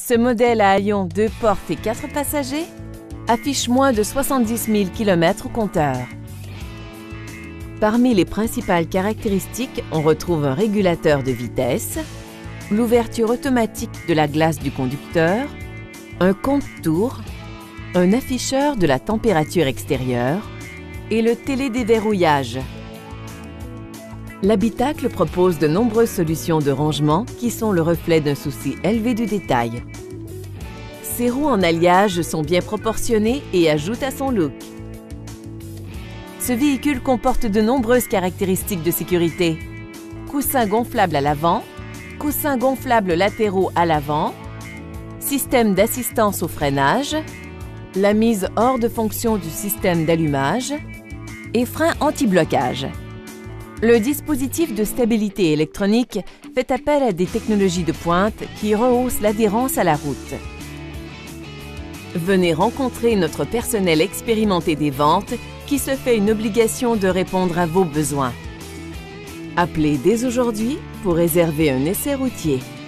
Ce modèle à haillons 2 portes et 4 passagers affiche moins de 70 000 km au compteur. Parmi les principales caractéristiques, on retrouve un régulateur de vitesse, l'ouverture automatique de la glace du conducteur, un compte-tours, un afficheur de la température extérieure et le télédéverrouillage. L'habitacle propose de nombreuses solutions de rangement qui sont le reflet d'un souci élevé du détail. Ses roues en alliage sont bien proportionnées et ajoutent à son look. Ce véhicule comporte de nombreuses caractéristiques de sécurité. Coussins gonflables à l'avant, coussins gonflables latéraux à l'avant, système d'assistance au freinage, la mise hors de fonction du système d'allumage et frein anti-blocage. Le dispositif de stabilité électronique fait appel à des technologies de pointe qui rehaussent l'adhérence à la route. Venez rencontrer notre personnel expérimenté des ventes qui se fait une obligation de répondre à vos besoins. Appelez dès aujourd'hui pour réserver un essai routier.